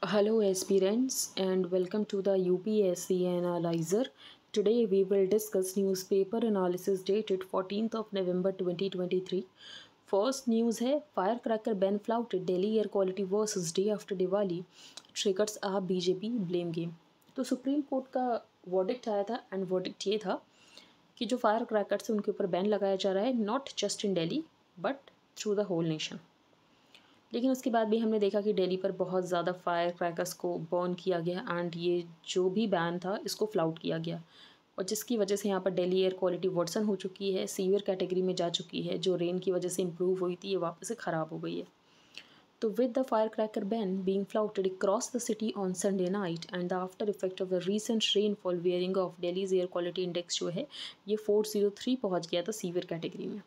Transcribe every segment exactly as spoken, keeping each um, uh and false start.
Hello aspirants and welcome to the U P S C Analyzer. Today we will discuss newspaper analysis dated fourteenth of November twenty twenty-three. First news है firecracker ban flouted Delhi air quality versus day after Diwali triggers a B J P blame game. तो supreme court का verdict आया था and verdict ये था कि जो fire crackers उनके ऊपर बैन लगाया जा रहा है not just in Delhi but through the whole nation. लेकिन उसके बाद भी हमने देखा कि दिल्ली पर बहुत ज़्यादा फायर क्रैकर्स को बर्न किया गया एंड ये जो भी बैन था इसको फ्लाउट किया गया और जिसकी वजह से यहाँ पर दिल्ली एयर क्वालिटी वर्सन हो चुकी है, सीवियर कैटेगरी में जा चुकी है। जो रेन की वजह से इम्प्रूव हुई थी ये वापस से ख़राब हो गई है। तो with the fire cracker ban being flouted across the city on Sunday night and the after effect of the recent rainfall wearing off Delhi's air quality index जो है ये फोर जीरो थ्री पहुँच गया था सीवियर कैटेगरी में।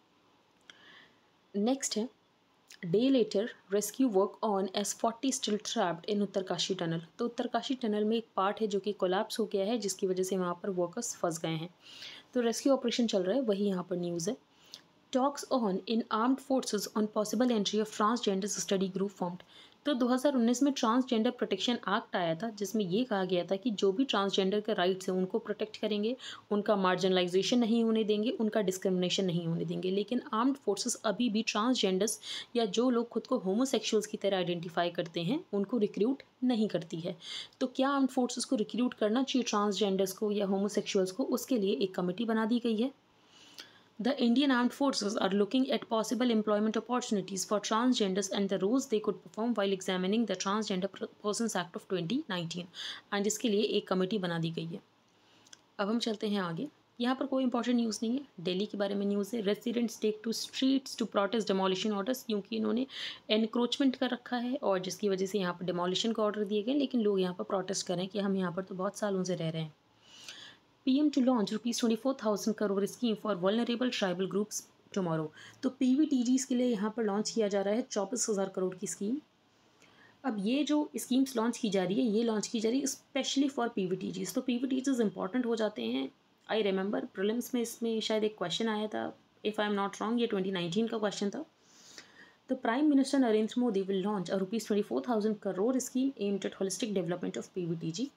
Next है day later rescue work on as forty still trapped in Uttarkashi tunnel. तो Uttarkashi tunnel में एक पार्ट है जो कि कोलैप्स हो गया है जिसकी वजह से वहाँ पर वर्कर्स फंस गए हैं। तो रेस्क्यू ऑपरेशन चल रहा है, वही यहाँ पर न्यूज़ है। Talks on in armed forces on possible entry of transgenders study group formed. तो दो हज़ार उन्नीस में ट्रांसजेंडर प्रोटेक्शन एक्ट आया था जिसमें ये कहा गया था कि जो भी ट्रांसजेंडर के राइट्स हैं उनको प्रोटेक्ट करेंगे, उनका मार्जिनलाइजेशन नहीं होने देंगे, उनका डिस्क्रिमिनेशन नहीं होने देंगे। लेकिन आर्म्ड फोर्सेस अभी भी ट्रांसजेंडर्स या जो लोग खुद को होमोसेक्सुअल्स की तरह आइडेंटिफाई करते हैं उनको रिक्रूट नहीं करती है। तो क्या आर्म्ड फोर्सेस को रिक्रूट करना चाहिए ट्रांसजेंडर्स को या होमोसेक्सुअल्स को, उसके लिए एक कमेटी बना दी गई है। The Indian Armed Forces are looking at possible employment opportunities for transgenders and the roles they could perform while examining the Transgender Persons Act of twenty nineteen and इसके लिए एक कमेटी बना दी गई है। अब हम चलते हैं आगे। यहाँ पर कोई इंपॉर्टेंट न्यूज़ नहीं है, दिल्ली के बारे में न्यूज़ है। Residents take to streets to protest demolition orders, क्योंकि इन्होंने एनक्रोचमेंट कर रखा है और जिसकी वजह से यहाँ पर डेमोलिशन का ऑर्डर दिए गए, लेकिन लोग यहाँ पर प्रोटेस्ट करें कि हम यहाँ पर तो बहुत सालों से रह रहे हैं। P M to launch rupees twenty-four thousand crore scheme for vulnerable tribal groups tomorrow। तो P V T Gs के लिए यहाँ पर लॉन्च किया जा रहा है चौबीस हज़ार करोड़ की स्कीम। अब ये जो स्कीम्स लॉन्च की जा रही है ये लॉन्च की जा रही है specially for P V T Gs। तो P V T Gs important हो जाते हैं। आई रिमेंबर प्रीलिम्स में इसमें शायद एक क्वेश्चन आया था, if I am not wrong, ये ट्वेंटी नाइनटीन का क्वेश्चन था। तो prime minister Narendra Modi will launch a rupees twenty four thousand crore scheme aimed at holistic development of P V T G।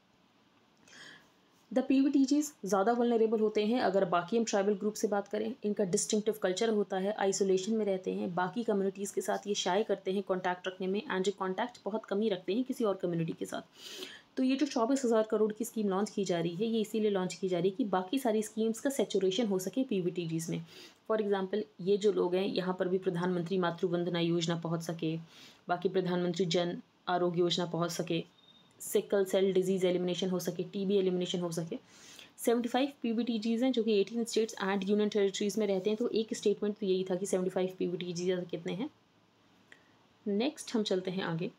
The P V T Gs ज़्यादा vulnerable होते हैं। अगर बाकी हम ट्राइबल ग्रुप से बात करें, इनका डिस्टिंक्टिव कल्चर होता है, आइसोलेशन में रहते हैं, बाकी कम्युनिटीज़ के साथ ये शाय करते हैं कॉन्टैक्ट रखने में एंड जो कॉन्टैक्ट बहुत कम ही रखते हैं किसी और कम्युनिटी के साथ। तो ये जो चौबीस हज़ार करोड़ की स्कीम लॉन्च की जा रही है ये इसीलिए लॉन्च की जा रही है कि बाकी सारी स्कीम्स का सेचुरेशन हो सके P V T Gs में। फॉर एग्जांपल ये जो लोग हैं यहाँ पर भी प्रधानमंत्री मातृ वंदना योजना पहुँच सके, बाकी प्रधानमंत्री जन आरोग्य योजना पहुँच सके, सिकल सेल डिजीज़ एलिमिनेशन हो सके, टीबी एलिमिनेशन हो सके। पचहत्तर P V T Gs हैं जो कि अठारह स्टेट्स एंड यूनियन टेरिटरीज़ में रहते हैं। तो एक स्टेटमेंट तो यही था कि पचहत्तर P V T Gs कितने हैं। नेक्स्ट हम चलते हैं आगे।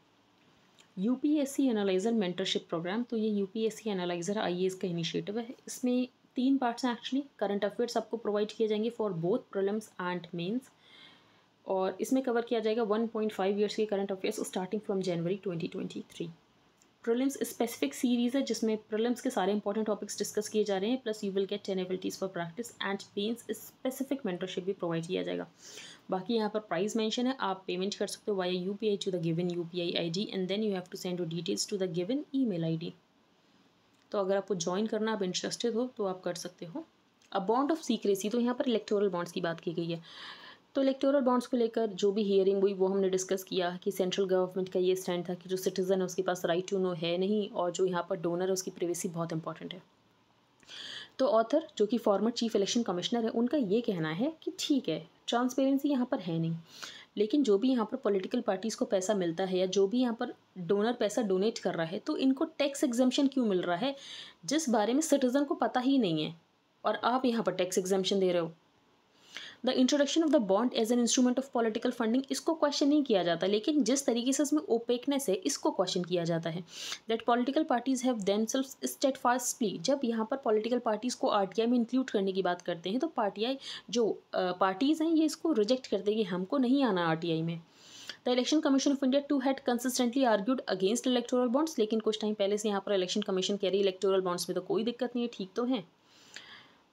U P S C analyser mentorship programme. तो ये U P S C analyser I A S का इनिशिएटिव है। इसमें तीन पार्ट्स हैं एक्चुअली। करंट अफेयर्स आपको प्रोवाइड किए जाएंगे for both prelims and mains और इसमें कवर किया जाएगा वन पॉइंट फाइव ईयर्स के current affairs starting from January twenty twenty three. Prelims specific series है जिसमें प्रीलिम्स के सारे इंपॉर्टेंट टॉपिक्स डिस्कस किए जा रहे हैं, plus you will get ten abilities for practice and mains specific mentorship भी प्रोवाइड किया जाएगा। बाकी यहाँ पर प्राइस मेंशन है, आप पेमेंट कर सकते हो via U P I to the given U P I I D and then you have to send your details to the given email ID. तो अगर आपको ज्वाइन करना आप इंटरेस्टेड हो तो आप कर सकते हो। अ बॉन्ड ऑफ सीक्रेसी, तो यहाँ पर इलेक्टोरल बॉन्ड्स की बात की गई है। तो इलेक्टोरल बॉन्ड्स को लेकर जो भी हियरिंग हुई वो हमने डिस्कस किया कि सेंट्रल गवर्नमेंट का ये स्टैंड था कि जो सिटीज़न है उसके पास राइट टू नो है नहीं और जो यहाँ पर डोनर है उसकी प्राइवेसी बहुत इंपॉर्टेंट है। तो ऑथर जो कि फॉर्मर चीफ इलेक्शन कमिश्नर है उनका ये कहना है कि ठीक है ट्रांसपेरेंसी यहाँ पर है नहीं, लेकिन जो भी यहाँ पर पॉलिटिकल पार्टीज़ को पैसा मिलता है या जो भी यहाँ पर डोनर पैसा डोनेट कर रहा है तो इनको टैक्स एग्जम्पशन क्यों मिल रहा है जिस बारे में सिटीज़न को पता ही नहीं है और आप यहाँ पर टैक्स एग्जम्पशन दे रहे हो। The introduction of the bond as an instrument of political funding, इसको क्वेश्चन नहीं किया जाता, लेकिन जिस तरीके से इसमें ओपेकनेस है इसको क्वेश्चन किया जाता है। That political parties have themselves steadfastly, जब यहाँ पर पॉलिटिकल पार्टीज़ को आर टी आई में इंक्लूड करने की बात करते हैं तो पार्टी जो पार्टीज़ हैं ये इसको रिजेक्ट करते हैं कि हमको नहीं आना आर टी आई में। The election commission of India too had consistently argued against electoral bonds, लेकिन कुछ टाइम पहले से यहाँ पर इलेक्शन कमीशन कह रही है इलेक्टोरल बॉन्ड्स में तो कोई दिक्कत नहीं है, ठीक तो है।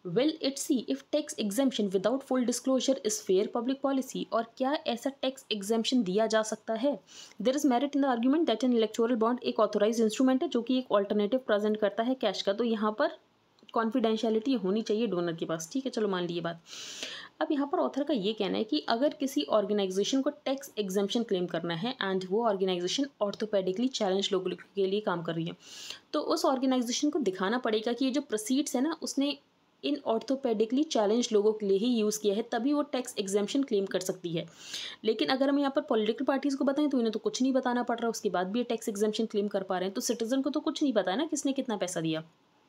Will it see if tax exemption without full disclosure is fair public policy, और क्या ऐसा टैक्स एग्जेम्पशन दिया जा सकता है? There is merit in the argument that an electoral bond एक ऑथोराइज इंस्ट्रूमेंट है जो कि एक ऑल्टरनेटिव प्रेजेंट करता है कैश का, तो यहाँ पर कॉन्फिडेंशियलिटी होनी चाहिए डोनर के पास, ठीक है, चलो मान लीजिए बात। अब यहाँ पर ऑथर का ये कहना है कि अगर किसी ऑर्गेनाइजेशन को टैक्स एग्जेम्पशन क्लेम करना है एंड वो ऑर्गेनाइजेशन ऑर्थोपेडिकली चैलेंज लोगों के लिए काम कर रही है, तो उस ऑर्गेनाइजेशन को दिखाना पड़ेगा कि ये जो प्रोसीड्स है ना उसने इन ऑर्थोपेडिकली चैलेंज लोगों के लिए ही यूज़ किया है, तभी वो टैक्स एग्जेम्पशन क्लेम कर सकती है। लेकिन अगर हम यहाँ पर पॉलिटिकल पार्टीज़ को बताएं तो इन्हें तो कुछ नहीं बताना पड़ रहा, उसके बाद भी ये टैक्स एग्जेम्पशन क्लेम कर पा रहे हैं, तो सिटीजन को तो कुछ नहीं पता है ना किसने कितना पैसा दिया।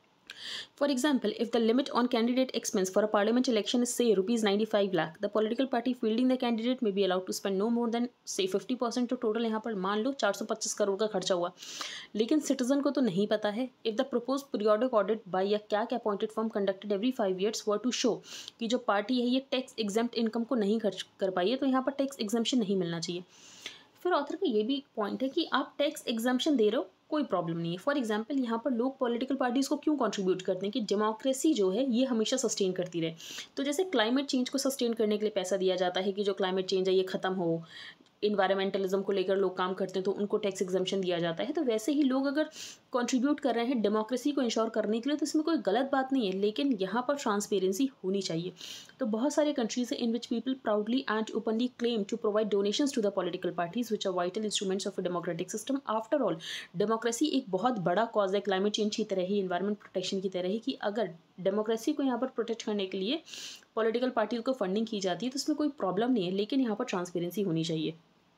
For example, if the limit on candidate expense for a parliament election is say rupees ninety-five lakh, the political party fielding the candidate may be allowed to spend no more than say fifty percent to total, यहाँ पर मान लो चार सौ पच्चीस करोड़ का खर्चा हुआ, लेकिन सिटीजन को तो नहीं पता है। If the proposed periodic audit by a C A C appointed firm conducted every five years were to show कि जो पार्टी है ये टैक्स एग्जेम्प्ट इनकम को नहीं खर्च कर पाई है, तो यहाँ पर टैक्स एग्जेम्पशन नहीं मिलना चाहिए। फिर ऑथर का ये भी पॉइंट है कि आप टैक्स एग्जाम्पशन दे रहे हो, कोई प्रॉब्लम नहीं है। फॉर एग्जांपल यहाँ पर लोग पॉलिटिकल पार्टीज़ को क्यों कंट्रीब्यूट करते हैं कि डेमोक्रेसी जो है ये हमेशा सस्टेन करती रहे। तो जैसे क्लाइमेट चेंज को सस्टेन करने के लिए पैसा दिया जाता है कि जो क्लाइमेट चेंज है ये ख़त्म हो, इन्वायरमेंटलिज्म को लेकर लोग काम करते हैं तो उनको टैक्स एग्जेम्पशन दिया जाता है, तो वैसे ही लोग अगर कंट्रीब्यूट कर रहे हैं डेमोक्रेसी को इंश्योर करने के लिए तो इसमें कोई गलत बात नहीं है, लेकिन यहाँ पर ट्रांसपेरेंसी होनी चाहिए। तो बहुत सारे कंट्रीज हैं in which people proudly and openly claim to provide donations to the political parties which are vital instruments of a democratic system. After all democracy एक बहुत बड़ा कॉज है क्लाइमेट चेंज की तरह ही, इन्वायरमेंट प्रोटेक्शन की तरह ही, कि अगर डेमोक्रेसी को यहाँ पर प्रोटेक्ट करने के लिए पॉलिटिकल पार्टीज को फंडिंग की जाती है तो इसमें कोई प्रॉब्लम नहीं है, लेकिन यहाँ पर ट्रांसपेरेंसी होनी चाहिए।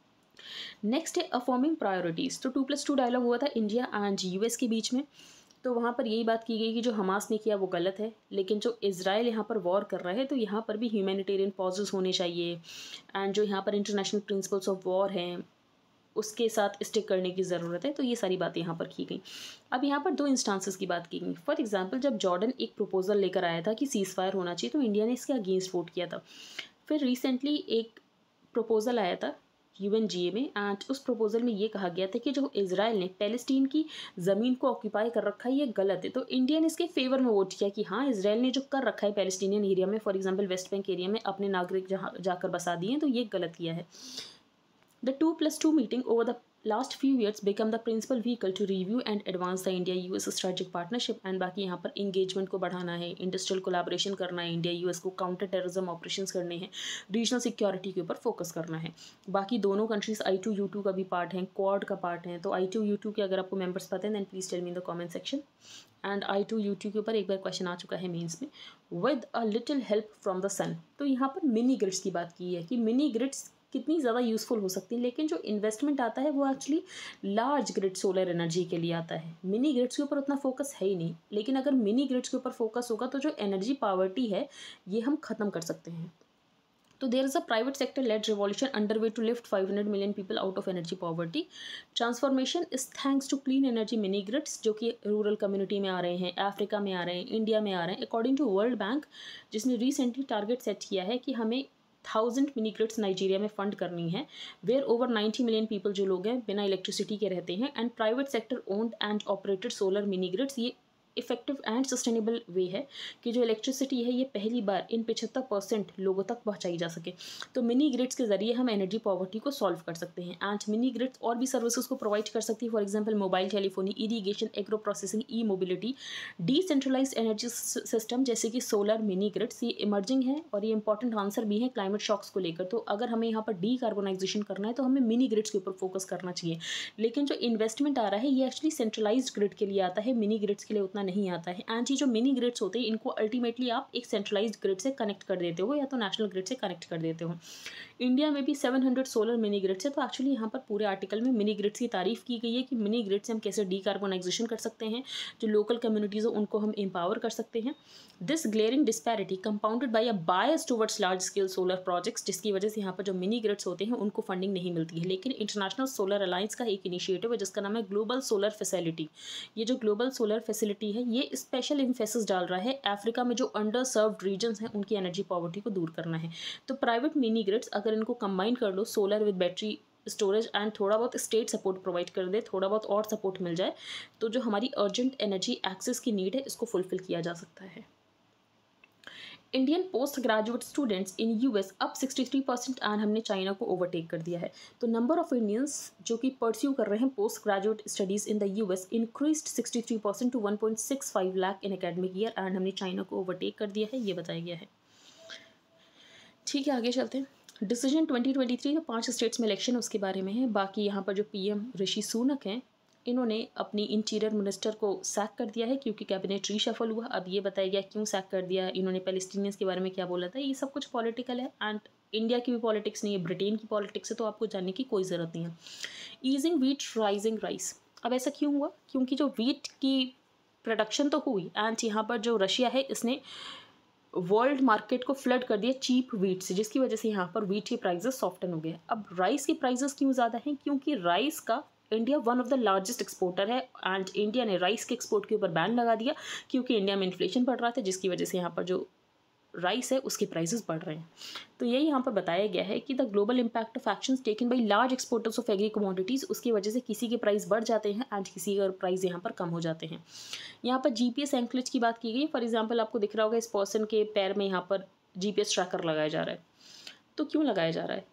नेक्स्ट है अफर्मिंग प्रायोरिटीज़। तो टू प्लस टू डायलॉग हुआ था इंडिया एंड यूएस के बीच में, तो वहाँ पर यही बात की गई कि जो हमास ने किया वो गलत है, लेकिन जो इजराइल यहाँ पर वॉर कर रहा है तो यहाँ पर भी ह्यूमैनिटेरियन पॉजेस होने चाहिए, एंड जो यहाँ पर इंटरनेशनल प्रिंसिपल्स ऑफ वॉर हैं उसके साथ स्टिक करने की ज़रूरत है। तो ये सारी बातें यहाँ पर की गई। अब यहाँ पर दो इंस्टांसेस की बात की गई। फॉर एग्जांपल जब जॉर्डन एक प्रपोजल लेकर आया था कि सीज़ फायर होना चाहिए तो इंडिया ने इसके अगेंस्ट वोट किया था। फिर रिसेंटली एक प्रपोजल आया था यूएनजीए में, एंड उस प्रपोजल में ये कहा गया था कि जो इजराइल ने पैलेस्टीन की ज़मीन को ऑक्यूपाई कर रखा है ये गलत है। तो इंडिया ने इसके फेवर में वोट किया कि हाँ इजराइल ने जो कर रखा है पैलेस्टीनियन एरिया में, for example West Bank area में अपने नागरिक जहाँ जाकर बसा दिए हैं, तो ये गलत किया है। The two plus two meeting over the last few years become the principal vehicle to review and advance the India US strategic partnership. And बाकी यहाँ पर इंगेजमेंट को बढ़ाना है, इंडस्ट्रियल कोलैबोरेशन करना है, इंडिया यूएस को काउंटर टेररिज्म ऑपरेशंस करने हैं, रीजनल सिक्योरिटी के ऊपर फोकस करना है। बाकी दोनों countries I two U two का भी पार्ट है, क्वाड का पार्ट है। तो आई टू यू टू के अगर आपको मेंबर्स पता है then please tell me in the comment section. And I two U two के ऊपर एक बार क्वेश्चन आ चुका है मेंस में, with a little help from the sun. तो यहाँ पर मिनी ग्रिड्स की बात की है कि मिनी ग्रिड्स कितनी ज़्यादा यूज़फुल हो सकती है, लेकिन जो इन्वेस्टमेंट आता है वो actually large grid solar energy के लिए आता है। मिनी ग्रिड्स के ऊपर उतना फोकस है ही नहीं, लेकिन अगर मिनी ग्रिड्स के ऊपर फोकस होगा तो जो एनर्जी पावर्टी है ये हम ख़त्म कर सकते हैं। तो there is a private sector led revolution under way to lift five hundred million people out of energy poverty. Transformation is thanks to clean energy mini grids जो कि रूरल कम्युनिटी में आ रहे हैं, अफ्रीका में आ रहे हैं, इंडिया में आ रहे हैं। अकॉर्डिंग टू वर्ल्ड बैंक जिसने रिसेंटली टारगेट सेट किया है कि हमें थाउजेंड मिनी ग्रिड्स नाइजीरिया में फंड करनी है, where over ninety million people जो लोग हैं बिना इलेक्ट्रिसिटी के रहते हैं। And private sector owned and operated solar mini grids ये इफेक्टिव एंड सस्टेनेबल वे है कि जो इलेक्ट्रिसिटी है ये पहली बार इन पचहत्तर परसेंट लोगों तक पहुंचाई जा सके। तो मिनी ग्रिड्स के जरिए हम एनर्जी पॉवर्टी को सॉल्व कर सकते हैं। एंड मिनी ग्रिड्स और भी सर्विसेज को प्रोवाइड कर सकती है, for example mobile telephony, irrigation, agro processing, e mobility, decentralised energy system जैसे कि सोलर मिनी ग्रिड्स। ये इमर्जिंग है और ये इंपॉर्टेंट आंसर भी है क्लाइमेट शॉक्स को लेकर। तो अगर हमें यहाँ पर डी कार्बोनाइजेशन करना है तो हमें मिनी ग्रिड्स के ऊपर फोकस करना चाहिए, लेकिन जो इन्वेस्टमेंट आ रहा है ये एक्चुअली सेंट्रलाइज्ड ग्रिड के लिए आता है, मिनी ग्रिड्स के लिए उतना नहीं आता है। एंड ये जो मिनी ग्रिड्स होते हैं इनको अल्टीमेटली आप एक सेंट्रलाइज्ड ग्रिड से कनेक्ट कर देते हो या तो नेशनल ग्रिड से कनेक्ट कर देते हो। इंडिया में भी seven hundred solar mini grids है। तो एक्चुअली यहाँ पर पूरे आर्टिकल में मिनी ग्रिड्स की तारीफ की गई है कि मिनी ग्रिड से हम कैसे डीकार्बोनाइजेशन कर सकते हैं, जो लोकल कम्युनिटीज़ हो उनको हम एम्पावर कर सकते हैं। This glaring disparity compounded by a bias towards large scale solar projects, जिसकी वजह से यहाँ पर जो मिनी ग्रिड्स होते हैं उनको फंडिंग नहीं मिलती है। लेकिन इंटरनेशनल सोलर अलायंस का एक इनिशिएटिव है जिसका नाम है ग्लोबल सोलर फैसिलिटी। ये जो ग्लोबल सोलर फैसिलिटी है ये स्पेशल इन्फेसिस डाल रहा है अफ्रीका में जो अंडर सर्व्ड रीजन्स हैं उनकी एनर्जी पॉवर्टी को दूर करना है। तो प्राइवेट मिनी ग्रिड्स अगर इनको कंबाइन कर लो, solar with battery storage and थोड़ा बहुत स्टेट सपोर्ट प्रोवाइड कर दे, थोड़ा बहुत और सपोर्ट मिल जाए, तो जो हमारी अर्जेंट एनर्जी एक्सेस की नीड है इसको फुलफिल किया जा सकता है। Indian post graduate students in US अब सिक्सटी थ्री परसेंट एंड हमने चाइना को ओवरटेक कर दिया है। तो नंबर ऑफ इंडियंस जो कि परस्यू कर रहे हैं post graduate studies in the US increased sixty three percent to one point six five lakh in academic year and हमने चाइना को ओवरटेक कर दिया है, ये बताया गया है। ठीक है, आगे चलते हैं। डिसीजन ट्वेंटी ट्वेंटी थ्री का पाँच स्टेट्स में इलेक्शन उसके बारे में है। बाकी यहाँ पर जो पीएम ऋषि सुनक हैं, इन्होंने अपनी इंटीरियर मिनिस्टर को सैक कर दिया है क्योंकि कैबिनेट रीशफल हुआ। अब ये बताया गया क्यों सैक कर दिया, इन्होंने पैलेस्टीनियंस के बारे में क्या बोला था। ये सब कुछ पॉलिटिकल है एंड इंडिया की भी पॉलिटिक्स नहीं है, ब्रिटेन की पॉलिटिक्स है, तो आपको जानने की कोई ज़रूरत नहीं है। ईजिंग वीट राइजिंग राइस, अब ऐसा क्यों हुआ? क्योंकि जो वीट की प्रोडक्शन तो हुई एंड यहाँ पर जो रशिया है इसने वर्ल्ड मार्केट को फ्लड कर दिया चीप वीट से, जिसकी वजह से यहाँ पर वीट के प्राइजेस सॉफ्टन हो गए। अब राइस के प्राइजेस क्यों ज़्यादा हैं? क्योंकि राइस का India one of the largest exporter है एंड इंडिया ने राइस के एक्सपोर्ट के ऊपर बैन लगा दिया क्योंकि इंडिया में इन्फ्लेशन बढ़ रहा था, जिसकी वजह से यहाँ पर जो राइस है उसके प्राइसेस बढ़ रहे हैं। तो यही यहाँ पर बताया गया है कि the global impact of actions taken by large exporters of agri commodities, उसकी वजह से किसी के प्राइस बढ़ जाते हैं एंड किसी के प्राइस यहाँ पर कम हो जाते हैं। यहाँ पर जीपीएस एंकलेज की बात की गई। फॉर एग्जांपल आपको दिख रहा होगा इस पर्सन के पैर में यहाँ पर जीपीएस ट्रैकर लगाया जा रहा है। तो क्यों लगाया जा रहा है?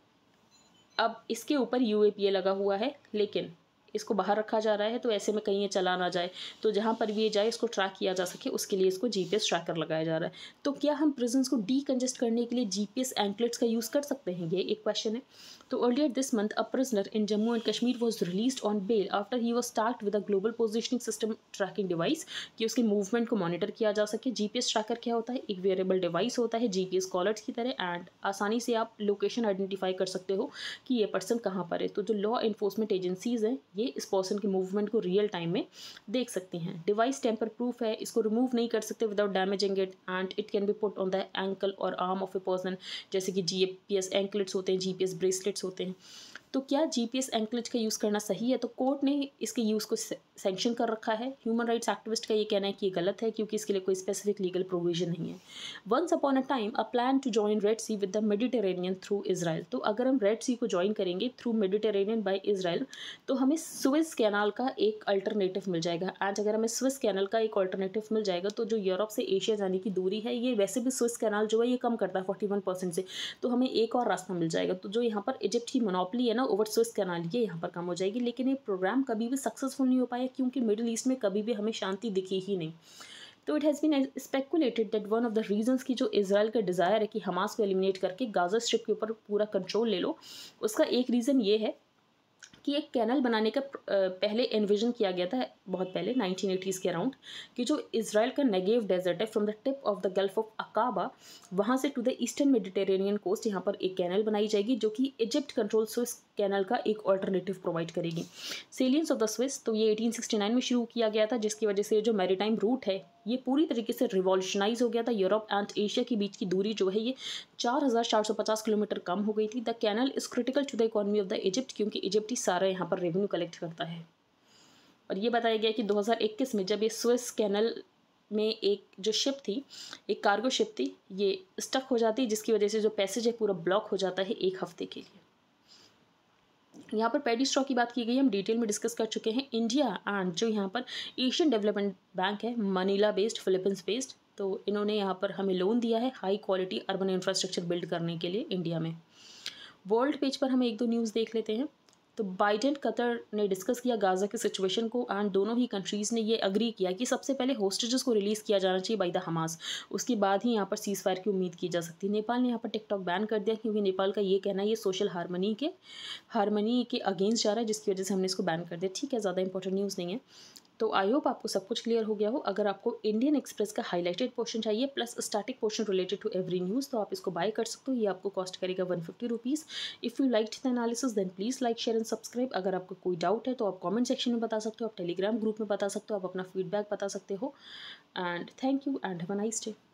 अब इसके ऊपर यूएपीए लगा हुआ है लेकिन इसको बाहर रखा जा रहा है, तो ऐसे में कहीं ये चला ना जाए, तो जहाँ पर भी ये जाए इसको ट्रैक किया जा सके उसके लिए इसको जीपीएस ट्रैकर लगाया जा रहा है। तो क्या हम प्रिजन्स को डीकंजेस्ट करने के लिए जीपीएस एंकलेट्स का यूज़ कर सकते हैं? ये एक क्वेश्चन है। तो earlier this month a prisoner in Jammu and Kashmir was released on bail after he was tasked with a global positioning system tracking device, कि उसके मूवमेंट को मॉनिटर किया जा सके। जीपीएस ट्रैकर क्या होता है? एक वेरिएबल डिवाइस होता है जीपीएस कॉलर्स की तरह एंड आसानी से आप लोकेशन आइडेंटिफाई कर सकते हो कि ये पर्सन कहाँ पर है। तो जो लॉ इन्फोर्समेंट एजेंसीज़ हैं ये इस पर्सन के मूवमेंट को रियल टाइम में देख सकती हैं। डिवाइस टेम्पर प्रूफ है, इसको रिमूव नहीं कर सकते without damaging it and it can be put on the ankle और आर्म ऑफ ए पर्सन, जैसे कि जीपीएस एंकलेट्स होते हैं, जीपीएस ब्रेसलेट्स होते हैं। तो क्या जीपीएस एंकलेट का यूज़ करना सही है? तो कोर्ट ने इसके यूज़ को सैंक्शन कर रखा है। ह्यूमन राइट्स एक्टिविस्ट का ये कहना है कि ये गलत है क्योंकि इसके लिए कोई स्पेसिफिक लीगल प्रोविजन नहीं है। Once upon a time a plan to join Red Sea with the Mediterranean through Israel, तो अगर हम रेड सी को ज्वाइन करेंगे थ्रू मेडिटेरेनियन बाय इजराइल तो हमें सुएज कैनाल का एक अल्टरनेटिव मिल जाएगा। एंड अगर हमें सुएज कैनाल का एक अल्टरनेटिव मिल जाएगा तो जो यूरोप से एशिया जाने की दूरी है, ये वैसे भी सुएज कैनाल जो है ये कम करता है फोर्टी वन परसेंट से, तो हमें एक और रास्ता मिल जाएगा। तो जो यहाँ पर इजिप्ट की मोनोपोली है ना ओवर सुएज कैनाल, ये यहाँ पर कम हो जाएगी। लेकिन ये प्रोग्राम कभी भी सक्सेसफुल नहीं हो पाया क्योंकि मिडिल ईस्ट में कभी भी हमें शांति दिखी ही नहीं। तो it has been speculated that one of the reasons की जो इजराइल का डिज़ायर है कि हमास को एलिमिनेट करके गाजा स्ट्रिप के ऊपर पूरा कंट्रोल ले लो, उसका एक रीज़न ये है कि एक कैनल बनाने का पहले एनविजन किया गया था बहुत पहले नाइनटीन एटीज़ के अराउंड, कि जो इजराइल का नेगेव डेजर्ट है from the tip of the Gulf of Aqaba, वहाँ से to the eastern Mediterranean coast यहाँ पर एक कैनल बनाई जाएगी जो कि इजिप्ट कंट्रोल स्विस कैनल का एक ऑल्टरनेटिव प्रोवाइड करेगी। सेलियंस ऑफ द स्विस, तो ये एटीन सिक्सटी नाइन में शुरू किया गया था, जिसकी वजह से जो मैरीटाइम रूट है ये पूरी तरीके से रिवॉल्यूशनाइज हो गया था। यूरोप एंड एशिया के बीच की दूरी जो है ये चार हज़ार चार सौ पचास किलोमीटर कम हो गई थी। The canal is critical to the economy of the Egypt, क्योंकि इजिप्ट ही सारा यहाँ पर रेवेन्यू कलेक्ट करता है। और ये बताया गया कि दो हज़ार इक्कीस में जब ये स्विस कैनल में एक जो शिप थी, एक कार्गो शिप थी, ये स्टक हो जाती है, जिसकी वजह से जो पैसेज है पूरा ब्लॉक हो जाता है एक हफ्ते के लिए। यहाँ पर पैडी स्ट्रॉ की बात की गई, हम डिटेल में डिस्कस कर चुके हैं। इंडिया एंड जो यहाँ पर एशियन डेवलपमेंट बैंक है, मनीला बेस्ड, फिलीपींस बेस्ड, तो इन्होंने यहाँ पर हमें लोन दिया है high quality urban infrastructure build करने के लिए इंडिया में। वर्ल्ड पेज पर हम एक दो न्यूज़ देख लेते हैं। तो बाइडेन कतर ने डिस्कस किया गाज़ा की सिचुएशन को एंड दोनों ही कंट्रीज़ ने ये अग्री किया कि सबसे पहले होस्टेजेस को रिलीज़ किया जाना चाहिए बाय द हमास, उसके बाद ही यहाँ पर सीज़ फायर की उम्मीद की जा सकती है। नेपाल ने यहाँ पर टिकटॉक बैन कर दिया क्योंकि नेपाल का ये कहना है ये सोशल हारमनी के हारमनी के अगेंस्ट जा रहा है, जिसकी वजह से हमने इसको बैन कर दिया। ठीक है, ज़्यादा इंपॉर्टेंट न्यूज़ नहीं है। तो आई होप आपको सब कुछ क्लियर हो गया हो। अगर आपको इंडियन एक्सप्रेस का हाईलाइटेड पोर्शन चाहिए plus static portion related to every news, तो आप इसको बाय कर सकते हो। ये आपको कॉस्ट करेगा one fifty rupees. If you like the analysis then please like share and subscribe. अगर आपको कोई डाउट है तो आप कमेंट सेक्शन में बता सकते हो, आप टेलीग्राम ग्रुप में बता सकते हो, आप अपना फीडबैक बता सकते हो। And thank you and have a nice day.